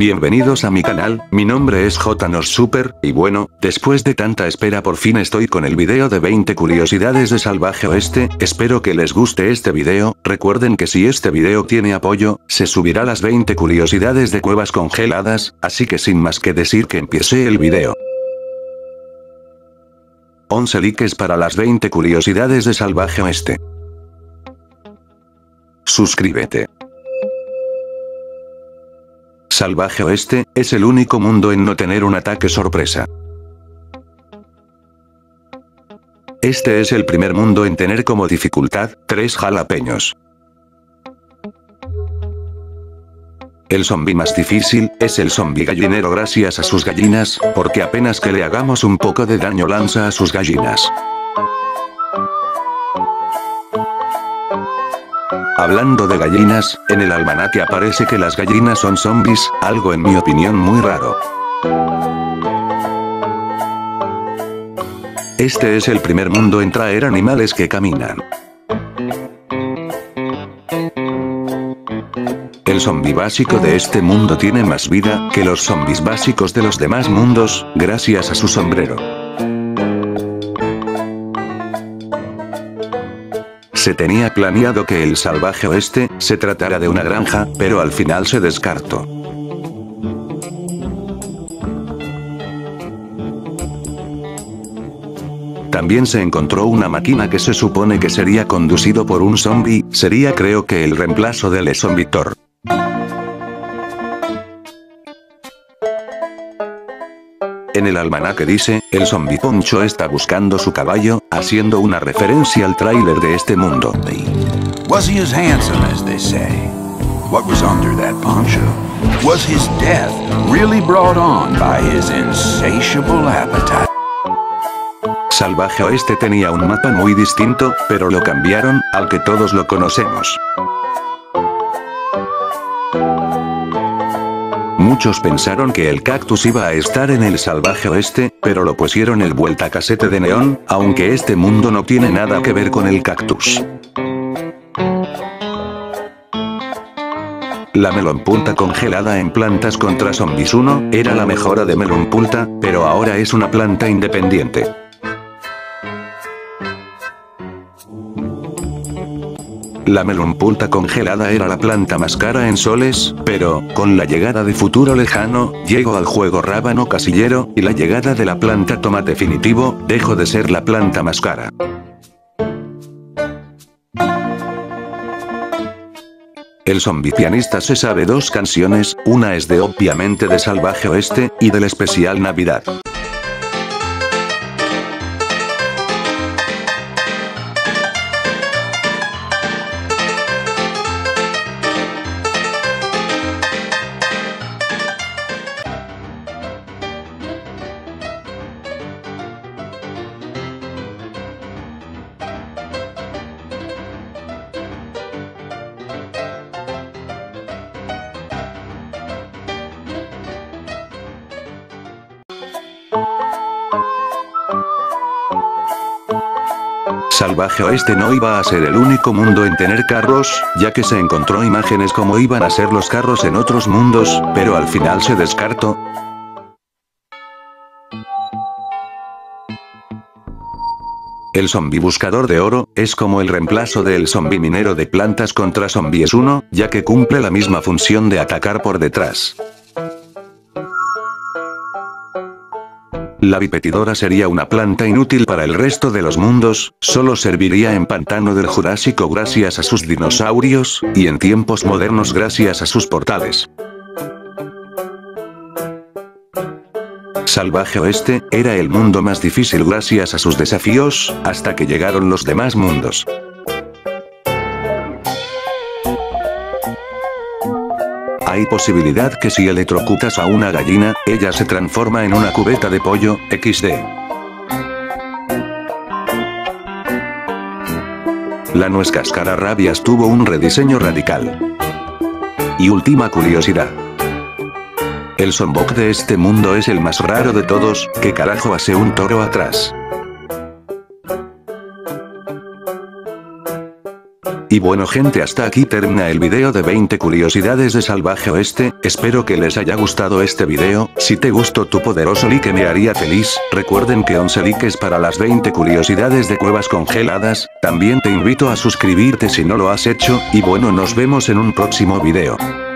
Bienvenidos a mi canal, mi nombre es JNosSuper, y bueno, después de tanta espera por fin estoy con el video de 20 curiosidades de Salvaje Oeste, espero que les guste este video, recuerden que si este video tiene apoyo, se subirá las 20 curiosidades de cuevas congeladas, así que sin más que decir que empiece el video. 11 likes para las 20 curiosidades de Salvaje Oeste. Suscríbete. Salvaje Oeste, es el único mundo en no tener un ataque sorpresa. Este es el primer mundo en tener como dificultad, 3 jalapeños. El zombi más difícil, es el zombi gallinero gracias a sus gallinas, porque apenas que le hagamos un poco de daño lanza a sus gallinas. Hablando de gallinas, en el almanaque aparece que las gallinas son zombies, algo en mi opinión muy raro. Este es el primer mundo en traer animales que caminan. El zombi básico de este mundo tiene más vida que los zombis básicos de los demás mundos, gracias a su sombrero. Se tenía planeado que el Salvaje Oeste se tratara de una granja, pero al final se descartó. También se encontró una máquina que se supone que sería conducido por un zombie, sería creo que el reemplazo del Zombitor. En el almanaque dice, el zombi Poncho está buscando su caballo, haciendo una referencia al tráiler de este mundo. Was he as handsome as they say? What was under that poncho? Was his death really brought on by his insatiable appetite? Salvaje Oeste tenía un mapa muy distinto, pero lo cambiaron, al que todos lo conocemos. Muchos pensaron que el cactus iba a estar en el Salvaje Oeste, pero lo pusieron el vueltacasete de neón, aunque este mundo no tiene nada que ver con el cactus. La melonpunta congelada en Plantas contra Zombies 1, era la mejora de melonpunta, pero ahora es una planta independiente. La melonpunta congelada era la planta más cara en soles, pero, con la llegada de Futuro Lejano, llegó al juego Rábano Casillero, y la llegada de la planta Tomate Definitivo, dejó de ser la planta más cara. El zombi pianista se sabe 2 canciones, una es de obviamente de Salvaje Oeste, y del especial Navidad. Salvaje Oeste no iba a ser el único mundo en tener carros, ya que se encontró imágenes como iban a ser los carros en otros mundos, pero al final se descartó. El zombi buscador de oro, es como el reemplazo del zombi minero de Plantas contra Zombies 1, ya que cumple la misma función de atacar por detrás. La bipetidora sería una planta inútil para el resto de los mundos, solo serviría en Pantano del Jurásico gracias a sus dinosaurios, y en tiempos modernos gracias a sus portales. Salvaje Oeste, era el mundo más difícil gracias a sus desafíos, hasta que llegaron los demás mundos. Hay posibilidad que si electrocutas a una gallina, ella se transforma en una cubeta de pollo, XD. La nuez cascararrabias tuvo un rediseño radical. Y última curiosidad. El zombok de este mundo es el más raro de todos, ¿qué carajo hace un toro atrás? Y bueno gente, hasta aquí termina el video de 20 curiosidades de Salvaje Oeste, espero que les haya gustado este video, si te gustó tu poderoso like me haría feliz, recuerden que 11 likes para las 20 curiosidades de cuevas congeladas, también te invito a suscribirte si no lo has hecho, y bueno nos vemos en un próximo video.